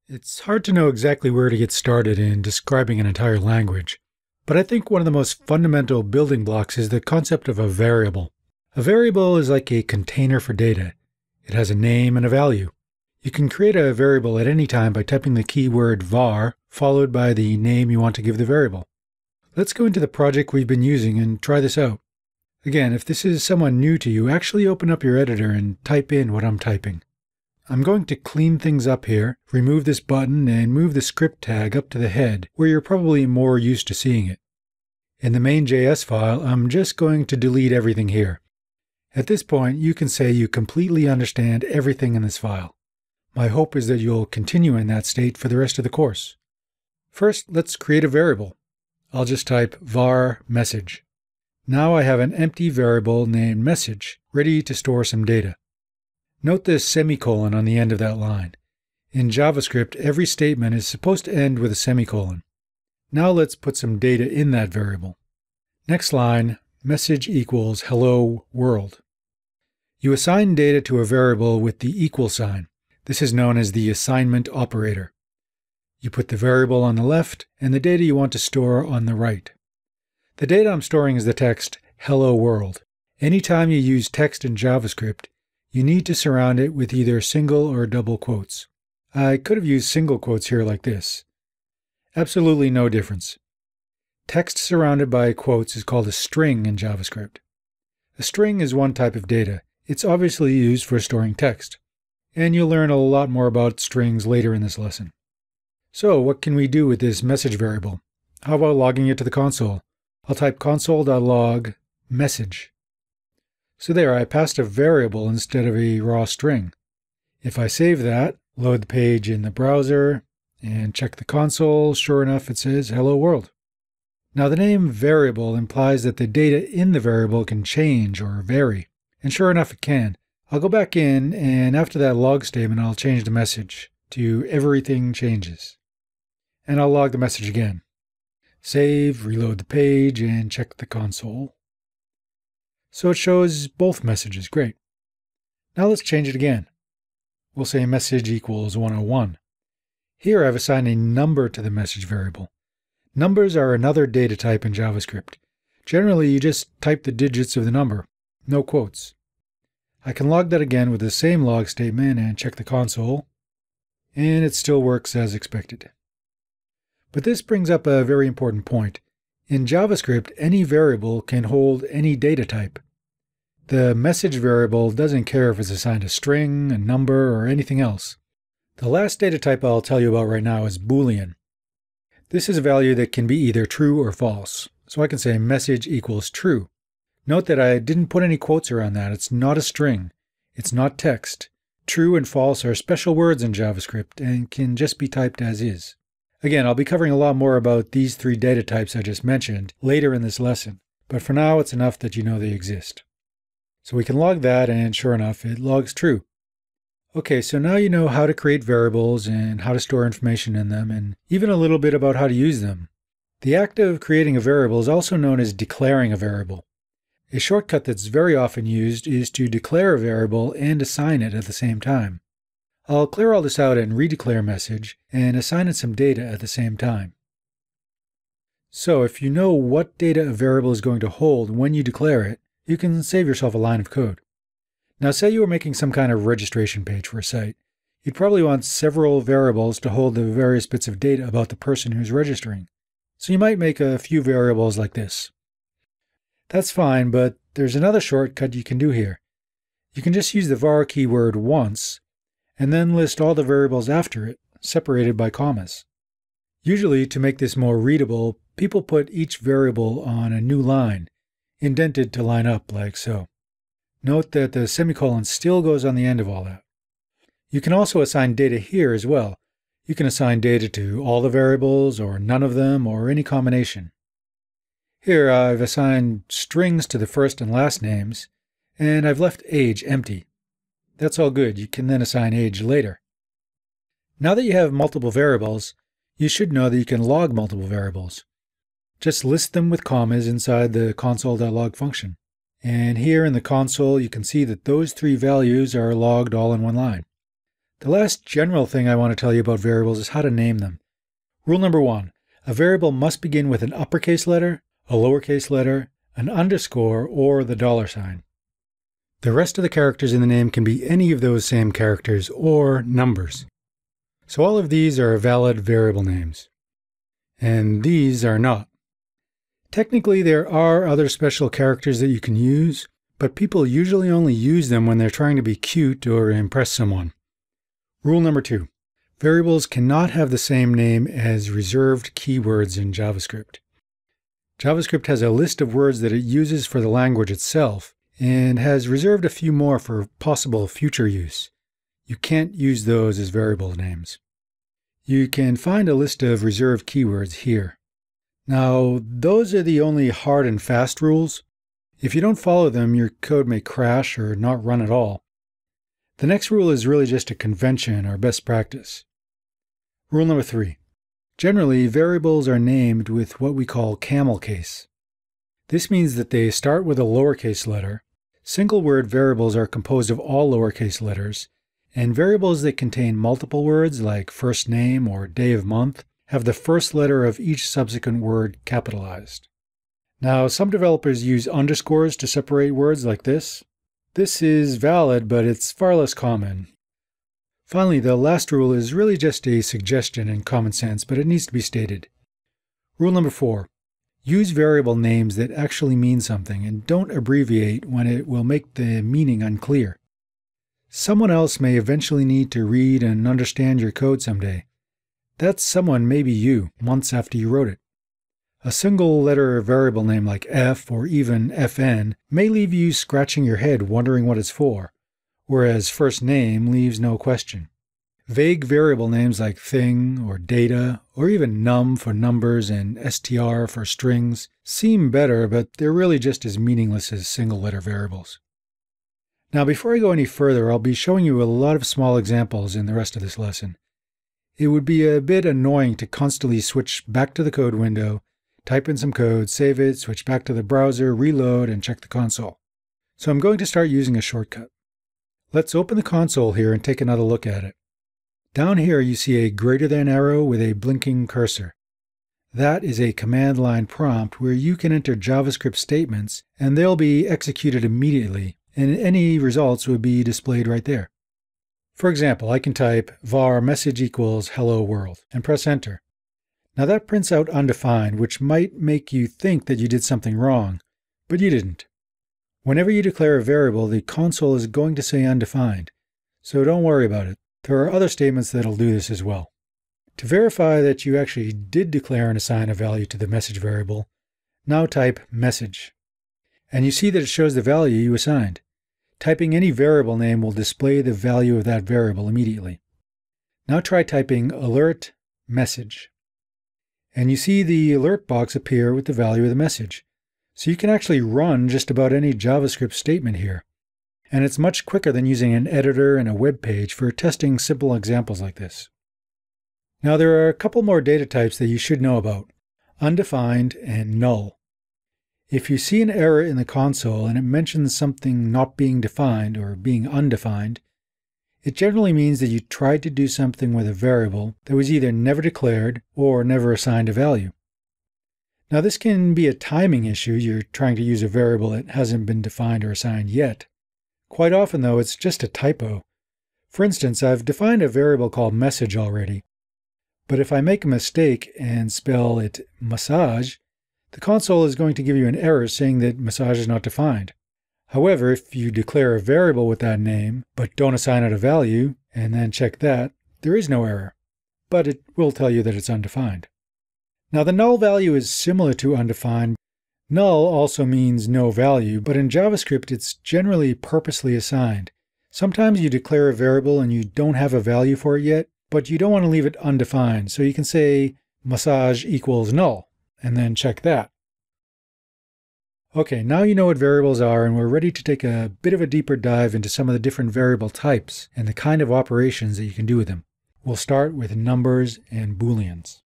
It's hard to know exactly where to get started in describing an entire language, but I think one of the most fundamental building blocks is the concept of a variable. A variable is like a container for data. It has a name and a value. You can create a variable at any time by typing the keyword var followed by the name you want to give the variable. Let's go into the project we've been using and try this out. Again, if this is someone new to you, actually open up your editor and type in what I'm typing. I'm going to clean things up here, remove this button, and move the script tag up to the head, where you're probably more used to seeing it. In the main.js file, I'm just going to delete everything here. At this point, you can say you completely understand everything in this file. My hope is that you'll continue in that state for the rest of the course. First, let's create a variable. I'll just type var message. Now I have an empty variable named message, ready to store some data. Note this semicolon on the end of that line. In JavaScript, every statement is supposed to end with a semicolon. Now let's put some data in that variable. Next line, message equals hello world. You assign data to a variable with the equal sign. This is known as the assignment operator. You put the variable on the left and the data you want to store on the right. The data I'm storing is the text hello world. Anytime you use text in JavaScript, you need to surround it with either single or double quotes. I could have used single quotes here like this. Absolutely no difference. Text surrounded by quotes is called a string in JavaScript. A string is one type of data. It's obviously used for storing text. And you'll learn a lot more about strings later in this lesson. So what can we do with this message variable? How about logging it to the console? I'll type console.log message. So there, I passed a variable instead of a raw string. If I save that, load the page in the browser, and check the console, sure enough it says hello world. Now the name variable implies that the data in the variable can change or vary. And sure enough it can. I'll go back in, and after that log statement I'll change the message to everything changes. And I'll log the message again. Save, reload the page, and check the console. So it shows both messages. Great. Now let's change it again. We'll say message equals 101. Here I've assigned a number to the message variable. Numbers are another data type in JavaScript. Generally, you just type the digits of the number, no quotes. I can log that again with the same log statement and check the console, and it still works as expected. But this brings up a very important point. In JavaScript, any variable can hold any data type. The message variable doesn't care if it's assigned a string, a number, or anything else. The last data type I'll tell you about right now is Boolean. This is a value that can be either true or false. So I can say message equals true. Note that I didn't put any quotes around that. It's not a string. It's not text. True and false are special words in JavaScript and can just be typed as is. Again, I'll be covering a lot more about these three data types I just mentioned later in this lesson, but for now it's enough that you know they exist. So we can log that, and sure enough, it logs true. Okay, so now you know how to create variables and how to store information in them, and even a little bit about how to use them. The act of creating a variable is also known as declaring a variable. A shortcut that's very often used is to declare a variable and assign it at the same time. I'll clear all this out and redeclare message and assign it some data at the same time. So if you know what data a variable is going to hold when you declare it, you can save yourself a line of code. Now say you were making some kind of registration page for a site. You'd probably want several variables to hold the various bits of data about the person who's registering. So you might make a few variables like this. That's fine, but there's another shortcut you can do here. You can just use the var keyword once, and then list all the variables after it, separated by commas. Usually, to make this more readable, people put each variable on a new line, indented to line up like so. Note that the semicolon still goes on the end of all that. You can also assign data here as well. You can assign data to all the variables, or none of them, or any combination. Here I've assigned strings to the first and last names, and I've left age empty. That's all good. You can then assign age later. Now that you have multiple variables, you should know that you can log multiple variables. Just list them with commas inside the console.log function. And here in the console, you can see that those three values are logged all in one line. The last general thing I want to tell you about variables is how to name them. Rule number 1, a variable must begin with an uppercase letter, a lowercase letter, an underscore, or the $sign. The rest of the characters in the name can be any of those same characters or numbers. So all of these are valid variable names. And these are not. Technically, there are other special characters that you can use, but people usually only use them when they're trying to be cute or impress someone. Rule number 2, variables cannot have the same name as reserved keywords in JavaScript. JavaScript has a list of words that it uses for the language itself and has reserved a few more for possible future use. You can't use those as variable names. You can find a list of reserved keywords here. Now, those are the only hard and fast rules. If you don't follow them, your code may crash or not run at all. The next rule is really just a convention or best practice. Rule number 3. Generally, variables are named with what we call camel case. This means that they start with a lowercase letter. Single word variables are composed of all lowercase letters, and variables that contain multiple words like first name or day of month have the first letter of each subsequent word capitalized. Now, some developers use underscores to separate words like this. This is valid, but it's far less common. Finally, the last rule is really just a suggestion and common sense, but it needs to be stated. Rule number 4. Use variable names that actually mean something, and don't abbreviate when it will make the meaning unclear. Someone else may eventually need to read and understand your code someday. That someone may be you, months after you wrote it. A single letter variable name like f or even fn may leave you scratching your head wondering what it's for, whereas first name leaves no question. Vague variable names like thing or data, or even num for numbers and str for strings seem better, but they're really just as meaningless as single letter variables. Now, before I go any further, I'll be showing you a lot of small examples in the rest of this lesson. It would be a bit annoying to constantly switch back to the code window, type in some code, save it, switch back to the browser, reload, and check the console. So I'm going to start using a shortcut. Let's open the console here and take another look at it. Down here you see a greater than arrow with a blinking cursor. That is a command line prompt where you can enter JavaScript statements and they'll be executed immediately, and any results would be displayed right there. For example, I can type var message equals hello world and press enter. Now that prints out undefined, which might make you think that you did something wrong, but you didn't. Whenever you declare a variable, the console is going to say undefined, so don't worry about it. There are other statements that'll do this as well. To verify that you actually did declare and assign a value to the message variable, now type message. And you see that it shows the value you assigned. Typing any variable name will display the value of that variable immediately. Now try typing alert message. And you see the alert box appear with the value of the message. So you can actually run just about any JavaScript statement here. And it's much quicker than using an editor and a web page for testing simple examples like this. Now there are a couple more data types that you should know about: undefined and null. If you see an error in the console and it mentions something not being defined or being undefined, it generally means that you tried to do something with a variable that was either never declared or never assigned a value. Now this can be a timing issue. You're trying to use a variable that hasn't been defined or assigned yet. Quite often though, it's just a typo. For instance, I've defined a variable called message already, but if I make a mistake and spell it massage, the console is going to give you an error saying that massage is not defined. However, if you declare a variable with that name, but don't assign it a value, and then check that, there is no error, but it will tell you that it's undefined. Now the null value is similar to undefined. Null also means no value, but in JavaScript it's generally purposely assigned. Sometimes you declare a variable and you don't have a value for it yet, but you don't want to leave it undefined, so you can say massage equals null, and then check that. Okay, now you know what variables are, and we're ready to take a bit of a deeper dive into some of the different variable types and the kind of operations that you can do with them. We'll start with numbers and booleans.